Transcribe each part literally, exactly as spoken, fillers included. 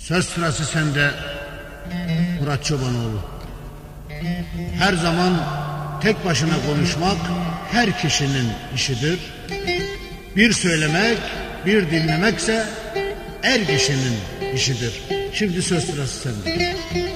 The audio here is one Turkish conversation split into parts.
Söz sırası sende Murat Çobanoğlu. Her zaman tek başına konuşmak her kişinin işidir. Bir söylemek, bir dinlemekse er kişinin işidir. Şimdi söz sırası sende.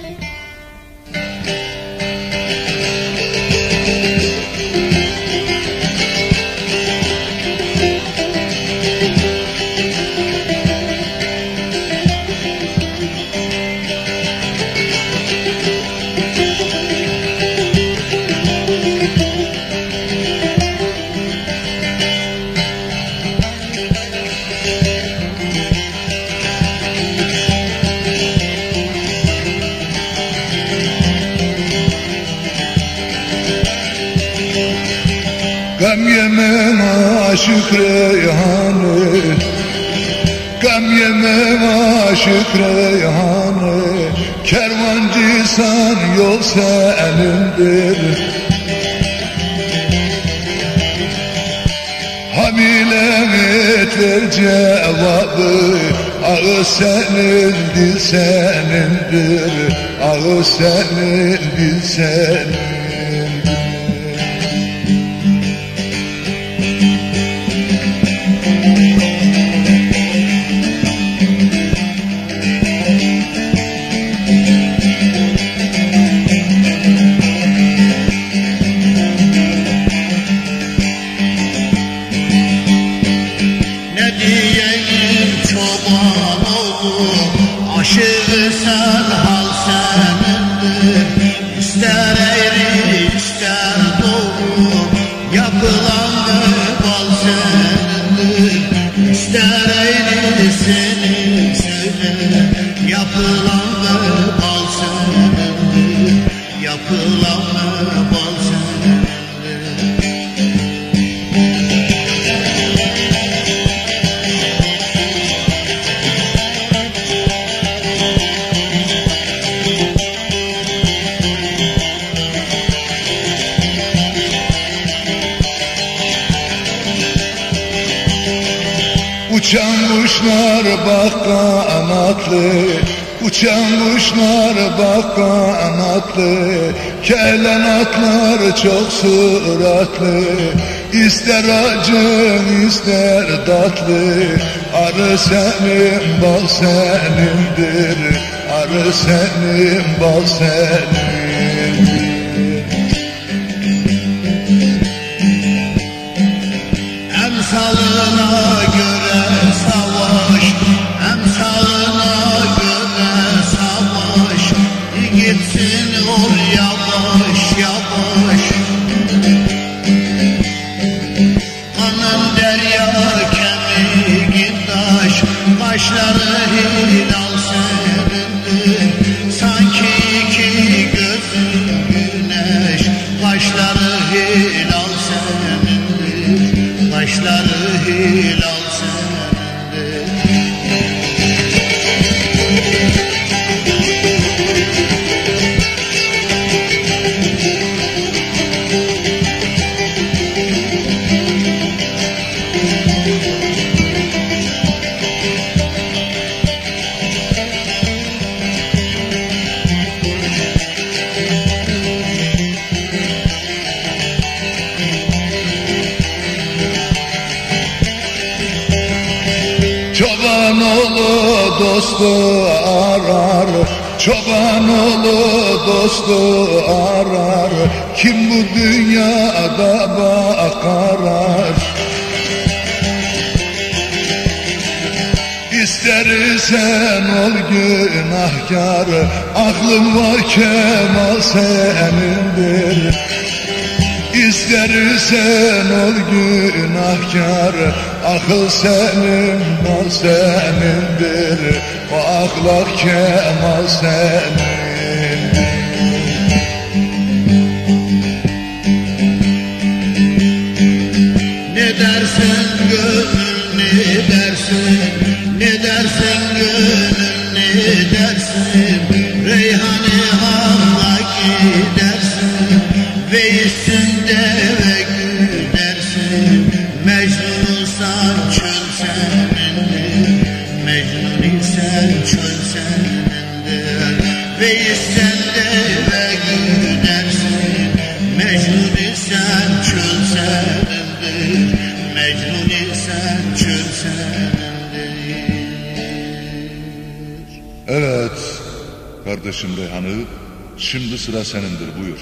Gam yemem aşık reyhanı, gam yemem aşık reyhanı. Kervancıysan yol senindir. Hamilem et ver cevabı, ağız senin dil senindir. Ağız senin dil senin. Aşığı sen hal senindir. İster eğri ister doğru, yapılan bal senindir. İster eğri seni söyle, yapılan bal senindir. Yapılan bal senindir. Uçan kuşlar bak kanatlı, uçan kuşlar bak kanatlı. Kelenatlar çok süratli, ister acı ister tatlı. Arı senin bal senindir, arı senin bal senindir. Emsalına göre savaş, emsalına göre savaş. Gitsin ol yavaş yavaş. Kanın derya kemiğin taş, kaşları hilal senindir. Sanki iki gözün güneş, kaşları hilal senindir. Kaşları hilal senindir. Çobanoğlu dostu arar, çobanoğlu dostu arar. Kim bu dünyada bakar? İstersen ol günahkar, aklın var kemal senindir. İstersen ol günahkar, akıl senin, mal senindir. O ahlak kemal senindir. Ne dersin gönül ne dersin, ne dersin gönül ne dersin. Reyhane Han'a gidersin ve üstünde ve gülersin. Mecnun'san çöl senindir, Mecnun isen çöl senindir. bilirsen çöl senindir. Evet kardeşim Reyhan'ı, şimdi sıra senindir, buyur.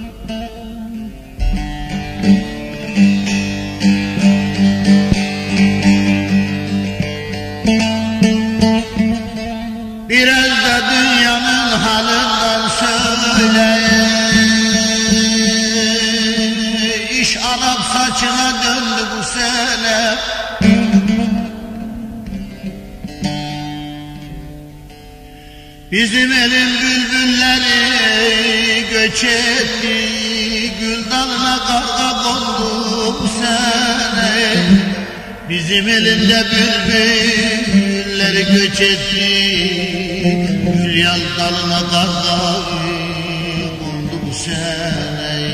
Biraz da dünyanın halinden söyle. İş Arap saçına döndü bu sene. Bizim elin bülbülleri göç etti, gül dalına karga kondu bu sene. Bizim elinde bülbülleri göç etti, gül yal dalına karga kondu bu sene.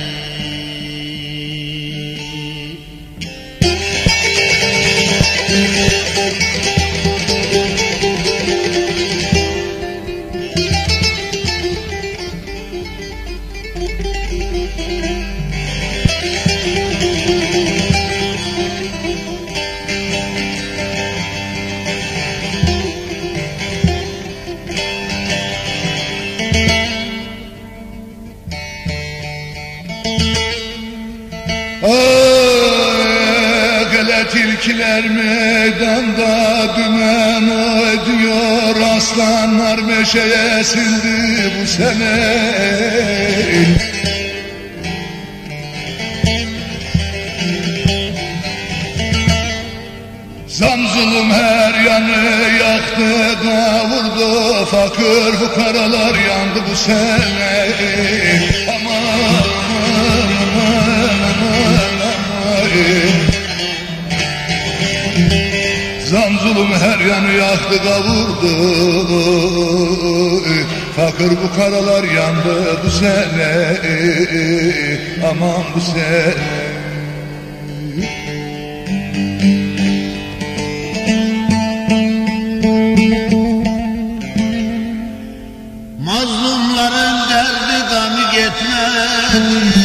Tilkiler meydanda dümen ediyor, aslanlar meşeye sildi bu sene. Zamzulum her yanı yaktı kavurdu, fakir fukaralar yandı bu sene. Aman aman aman aman. Zamzulum her yanı yaktı kavurdu, fakir bu karalar yandı bu sene, aman bu sene. Mazlumların derdi gamı yetmedi,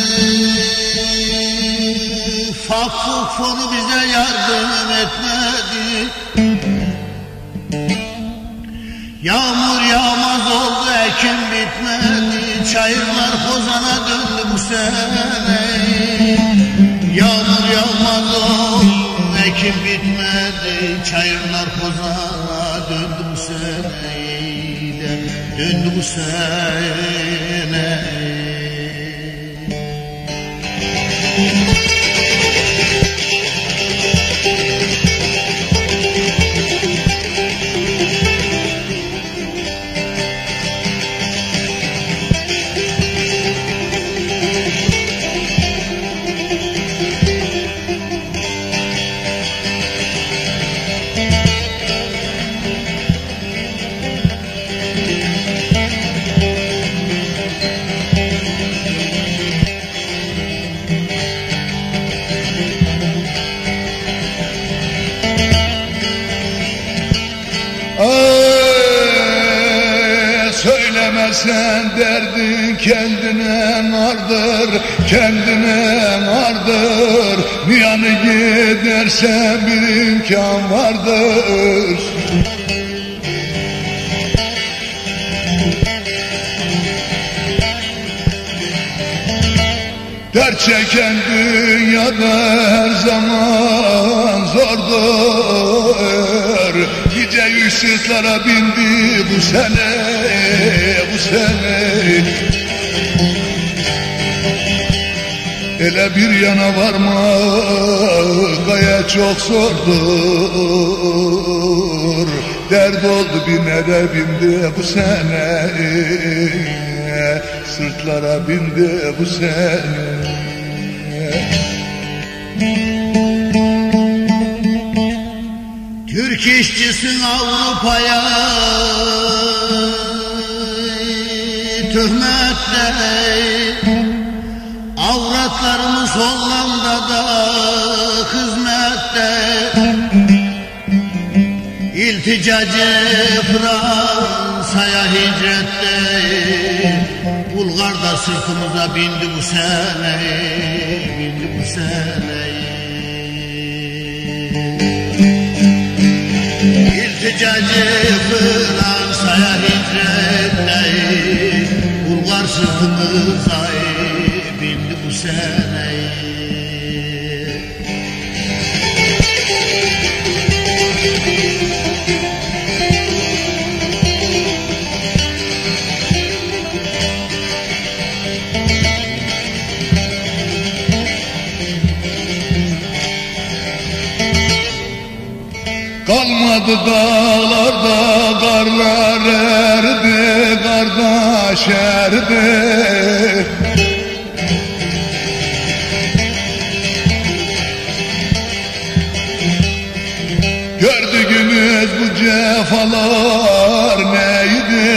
Fakfuk fonu bize yardım etmedi. Yağmur yağmaz oldu, ekim bitmedi, çayırlar kozana döndü bu sene. Yağmur yağmaz oldu, ekim bitmedi, çayırlar kozana döndü bu sene. Döndü bu sene. Söylemesen derdin kendine vardır, kendine vardır. Niyanı gidersen bir imkan vardır. Dert çeken dünyada her zaman zordur. Gece yüksüzlere bindi bu sene, bu sene. Ele bir yana varmak gayet çok zordur. Dert oldu binere bindi bu sene, sırtlara bindi bu sene. Türk işçisin Avrupa'ya töhmetle, avratlarımız Hollanda'da hizmette. İlticacı Fransa'ya hicrette, Bulgar da sırtımıza bindi bu sene, bindi bu sene. İlticacı Fransa'ya hicretleyi, Bulgar sırtımıza bindi bu seneyi. Kalmadı dağlarda karlar erdi, kardeş erdi. Gördüğümüz bu cefalar neydi?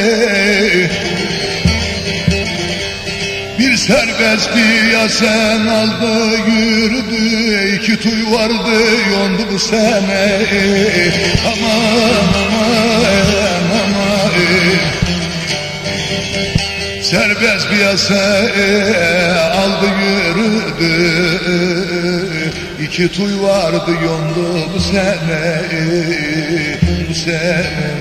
Bir serbest piyasen aldı yürüdü, iki tuy vardı yondu bu sene. Aman aman aman, serbest piyasen aldı yürüdü, iki tuy vardı yondu bu sene, bu sene.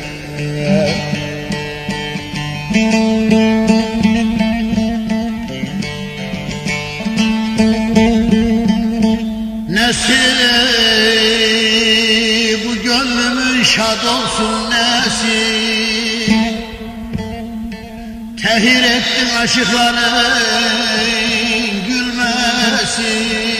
Nesi bu gönlümün şad olsun nesi, tehir ettin aşıkların gülmesi.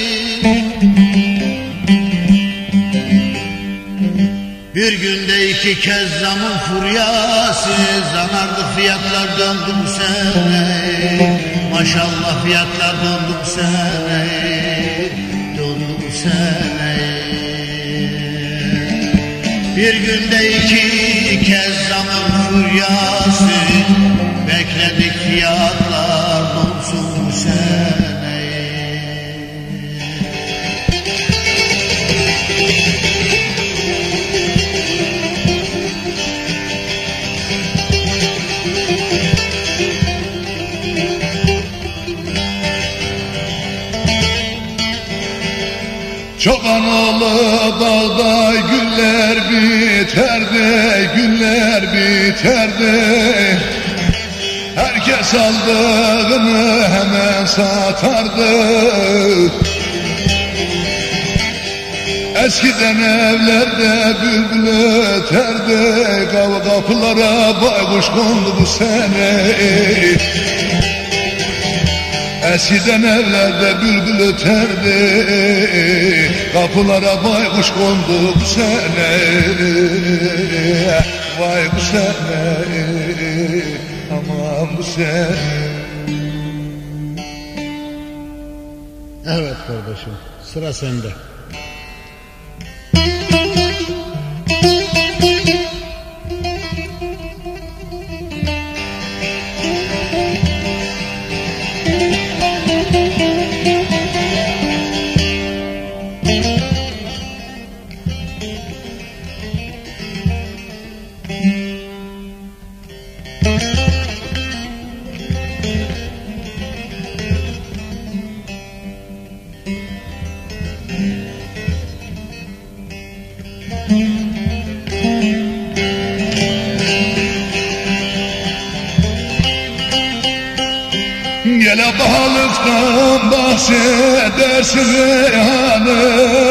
Bir günde iki kez zamın furyası, zanardı fiyatlar döndü bu sene. Maşallah fiyatlar döndü bu sene, döndü bu sene. Bir günde iki kez zamın furyası, bekledik fiyatlar dönsün bu sene. Çoban oğlu dağda güller biterdi, güller biterdi. Herkes aldığını hemen satardı. Eskiden evlerde bülbül öterdi, kapılara baykuş kondu bu sene. Eskiden evlerde bülbül öterdi, kapılara baykuş kondu bu sene. Vay bu sene, aman bu sene. Evet kardeşim, sıra sende. Gele balıktan bahsedersin reyhanı,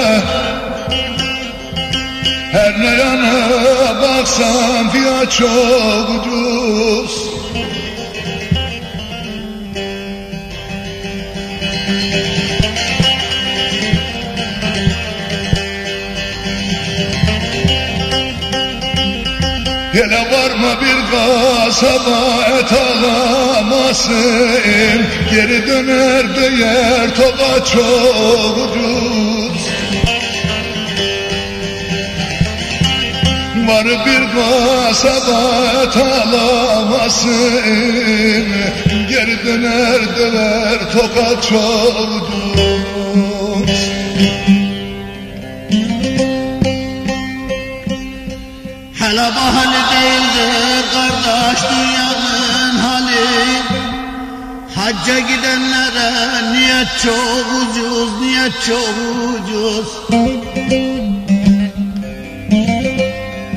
her ne yana baksan fiyat çok ucuz. Hele varma bir kasaba et alamazsın, geri döner değer toka çok ucuz. Var bir kasaba et alamazsın, geri döner değer toka çok ucuz. Hele bahane değildir kardeş dünyanın hali, hacca gidenlere niyet çok ucuz, niyet çok ucuz.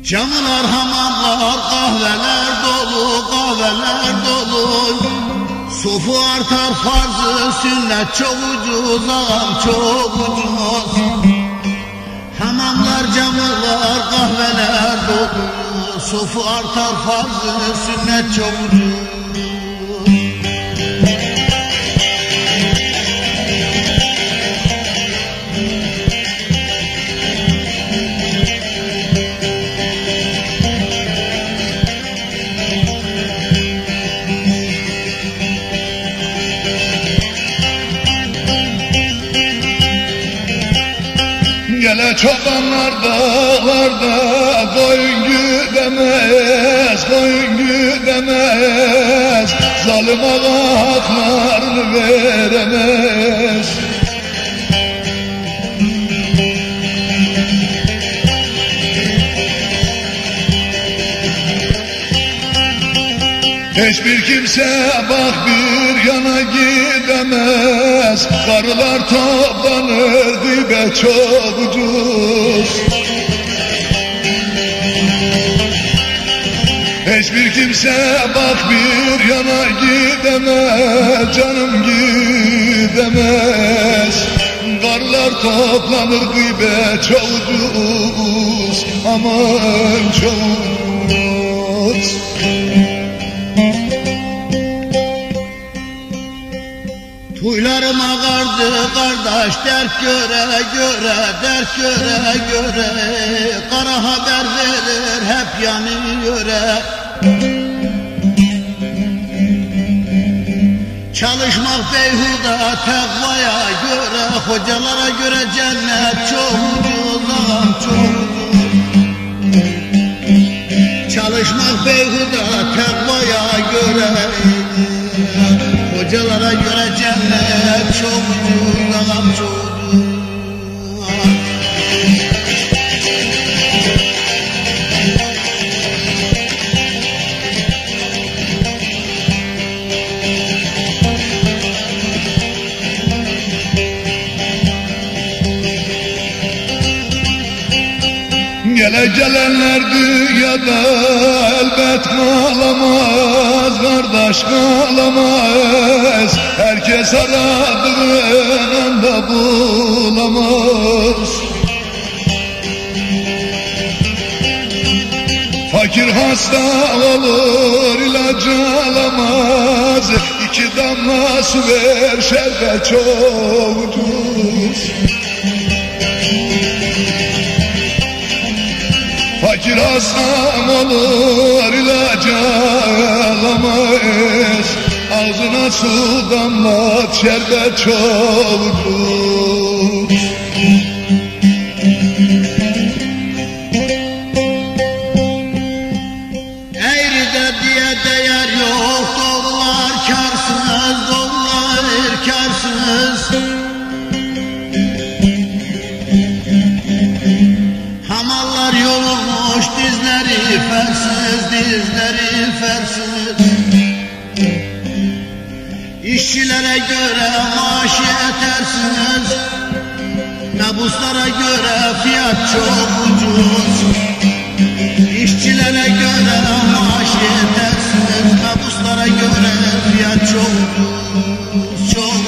Camlar, hamamlar, kahveler dolu, kahveler dolu. Sofu artar farzı, sünnet çok ucuz, ağam çok ucuz. Hamamlar, camlar, kahveler dolu. Sofu artar farzı, sünnet çok ucuz. Gele çobanlar dağlarda koyun güdemez, koyun güdemez. Zalim ağa haklarını veremez. Hiçbir kimse bak bir yana gidemez. Karılar toplanır, gıybet çok ucuz. Hiçbir kimse bak bir yana gidemez, canım gidemez. Karılar toplanır, gıybet çok ucuz, aman çok ucuz. Huylarım ağardı kardeş, dert göre göre, dert göre göre. Kara haber verir hep yanıyor. Çalışmak beyhuda tekvaya göre, hocalara göre cennet çok ucuz, ağam çok ucuz. Çalışmak beyhuda tekvaya göre, hocalara göre cennet çok ucuz, ağam çok ucuz. Gele gelenler dünyada elbet kalamaz, kardeş kalamaz. Herkes aradığında bulamaz. Fakir hasta olur, ilacı alamaz. İki damla su ver, şerbet çok ucuz. Fakir hastam olur, ilacı alamaz. Ağzına su damlat, şerbet çok ucuz. Eğride diye değer yok, doğrular karsız, doğrular karsız. Hamallar yorulmuş, dizleri fersiz, dizleri fersiz. İşçilere göre maaş yetersiz, mebuslara göre fiyat çok ucuz. İşçilere göre maaş yetersiz, mebuslara göre fiyat çok ucuz, çok ucuz.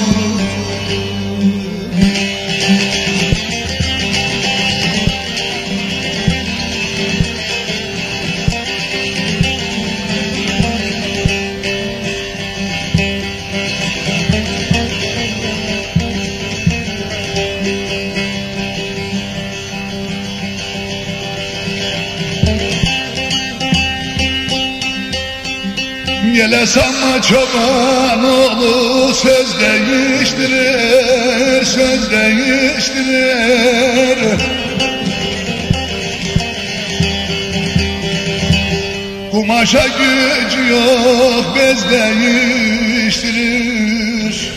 Gele sanma çoban oğlu, söz değiştirir, söz değiştirir. Kumaşa gücü yok, bez değiştirir.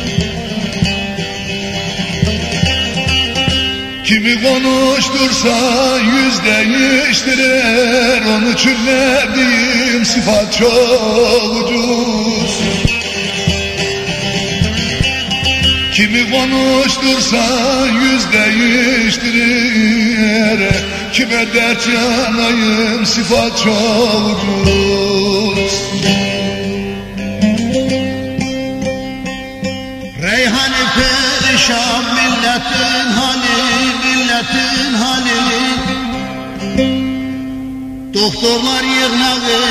Kimi konuştursa yüz değiştirir. Onun için ne diyeyim, sıfat çok ucuz. Kimi konuştursan yüz değiştirir, kime dert yanayım sıfat çok ucuz. Reyhanı perişan milletin hali, milletin hali. Doktorlar yığnağı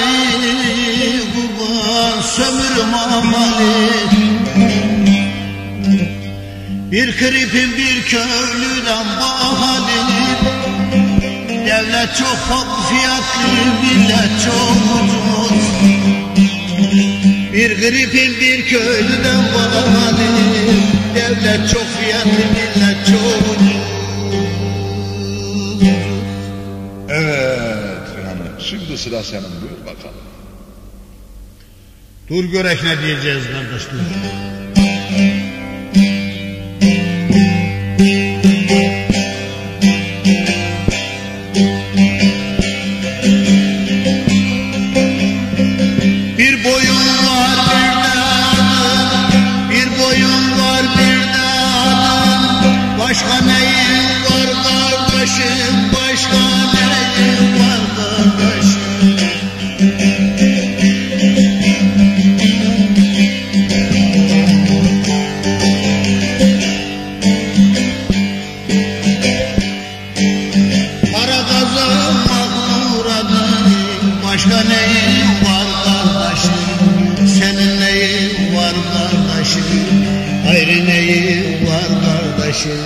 kurban sömürüm amali. Bir kripin bir köylüden bahali. Devlet çok fiyatlı, millet çok ucuz. Bir gripin bir köylüden bahali. Devlet çok fiyatlı, millet çok ucuz. Evet Reyhan'ım, şimdi sıra senin, buyur bakalım. Dur görek ne diyeceğiz kardeşler. Bir boyun var bir de adın, bir boyun var bir de adın. Başka neyin var kardeşim, başka neyin var kardeşim. Para kazanmak uğradın, başka neyin var kardeşim. Senin neyin var kardeşim, ayrı neyin var kardeşim.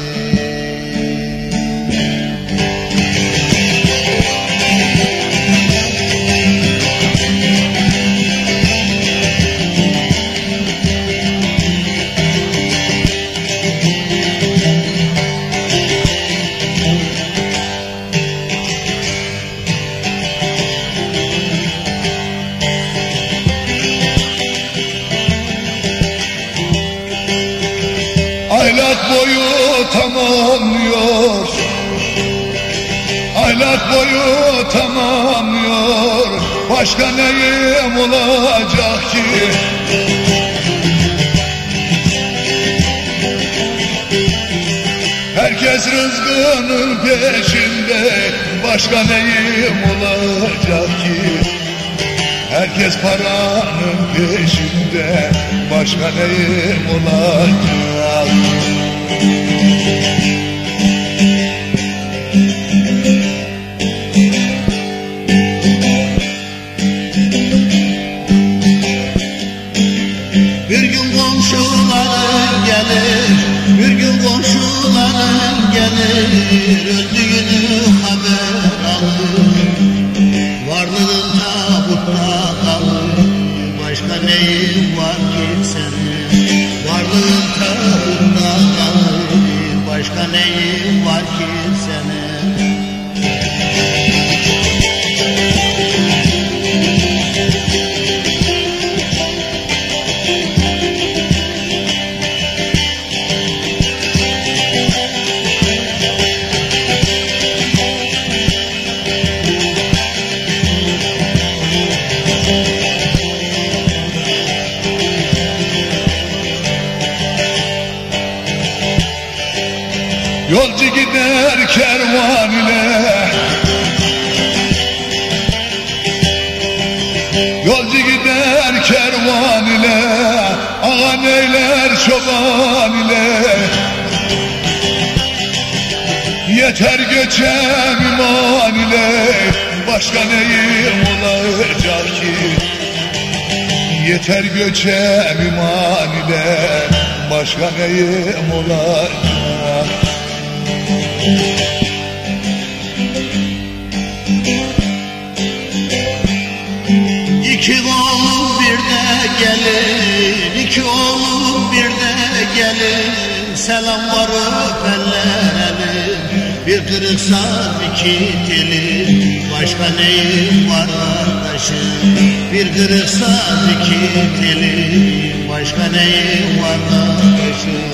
Aylak boyu tamamlıyor, aylak boyu tamamlıyor. Başka neyim olacak ki? Herkes rızkının peşinde, başka neyim olacak ki? Herkes paranın peşinde, başka neyim olacak? Bir gün komşuların gelir, bir gün komşuların gelir. Öldüğünü haber alır, varlığın tabutta kalır. Başka neyin var ki senin, varlığın tabutta kalır. Başka neyin var ki senin. Yolcu gider kervan ile, yolcu gider kervan ile, ağa neyler çoban ile. Yeter göçem iman ile, başka neyim olacak ki? Yeter göçem iman ile, başka neyim olacak? İki oğlum bir de gelir, iki oğlum bir de gelir. Selam var öperler eli, bir kırık saz iki teli. Başka neyim var kardeşim, bir kırık saz iki teli. Başka neyim var kardeşim.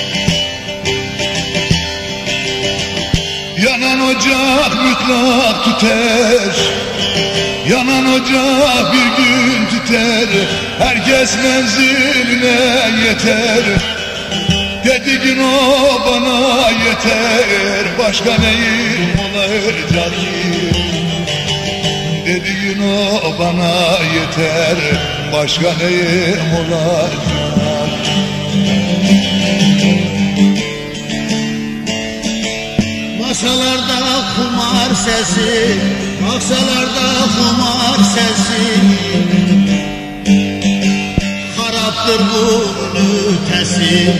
Yanan ocak mutlak ateş, yanan ocak bir gün tüter. Herkes menziline yeter. Dediğin o bana yeter. Başka neyim olacak ki? Dediğin o bana yeter. Başka neyim olacak? Masalarda kumar sesi, masalarda kumar sesi. Haraptır bunun ötesi.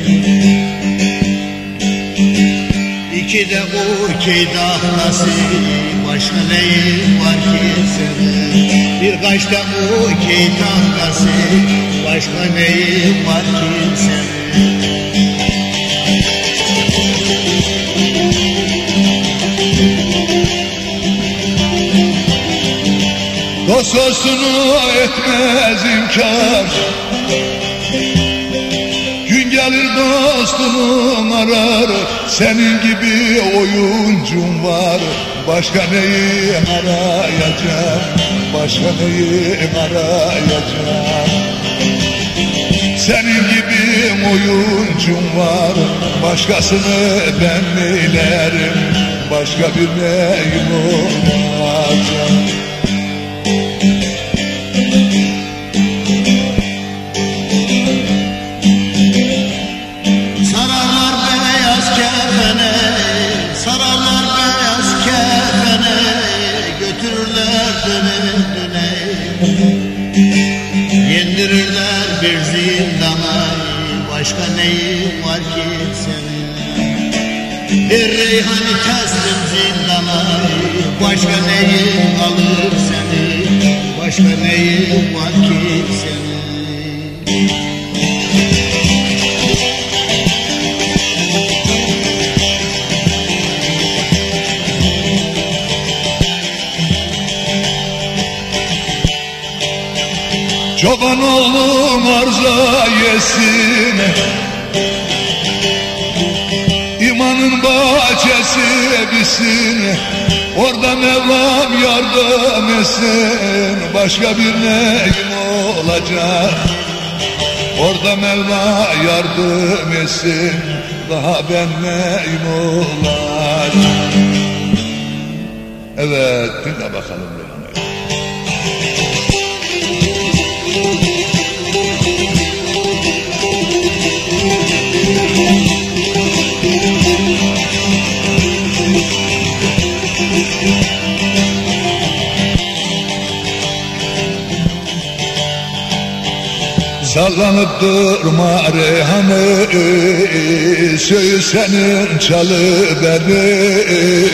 İki de okey tahtası, başka neyim var ki senin? Birkaç da okey tahtası, başka neyim var ki senin? Dost dostunu etmez inkar. Gün gelir dostunu arar. Senin gibi oyuncun var. Başka neyi arayacağım? Başka neyi arayacağım? Senin gibi oyuncun var. Başkasını ben neylerim? Başka bir neyim olacak? Yendirirler bir zindana, başka neyim var ki senin? Bir reyhanı teslim zindana, başka neyim alır seni? Başka neyim var ki senin? Çoban oğlum arza yesin, İmanın bahçesi bitsin. Orada Mevlam yardım etsin. Başka bir neyim olacak? Orada Mevla yardım etsin. Daha ben neyim olacak? Evet, dinle bakalım. Sallanıp durma reyhanı, söğü senin çalı benim.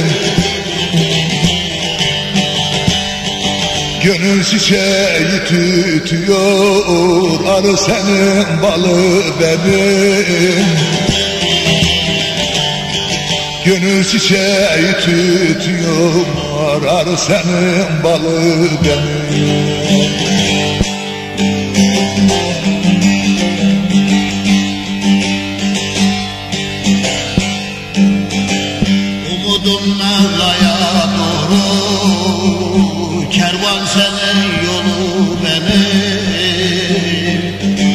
Gönül çiçeği tütüyor, arı senin balı benim. Gönül çiçeği tütüyor, arı senin balı benim. Umudum Mevla'ya doğru, kervan senin yolu benim.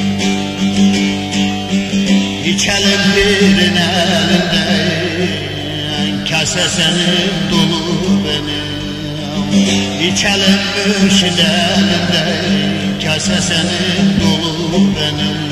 İçelim birin elinden, kase senin dolu benim. İçelim mürşid elinden, kase senin dolu benim.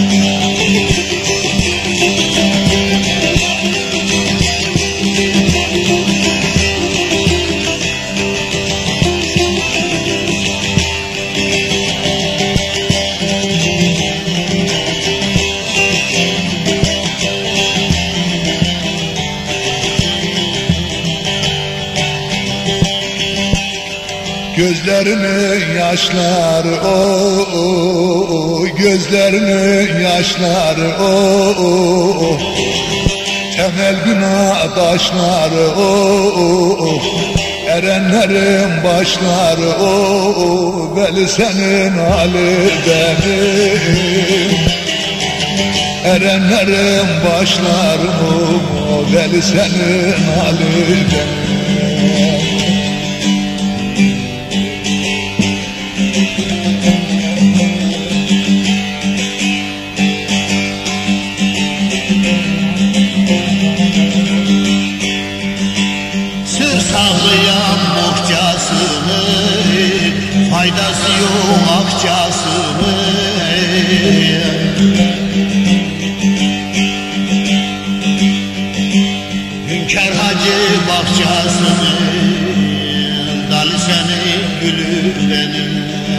Gözlerinin yaşları o, oh, gözlerinin yaşları o, oh, temel günah taşları o, oh, erenlerin başları o, oh, veli senin hali benim. Erenlerin başları o, oh, veli senin hali benim. faydası yok akçasının. Hünkar Hacı bahçesinin dalı senin gülü benim.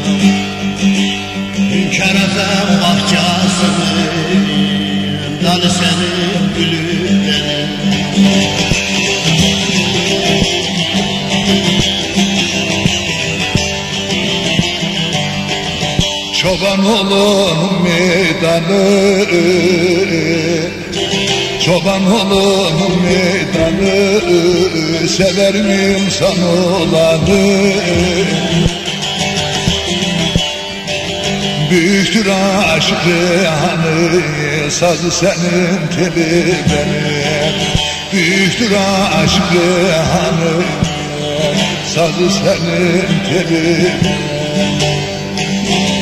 Hünkar Efem bahçesinin dalı senin gülü benim. Çoban olun meydanı, çoban olun meydanı, sever mi insan olanı? Büyüktür aşkı hanı, sazı senin teli benim. Büyüktür aşkı hanı, sazı senin teli benim.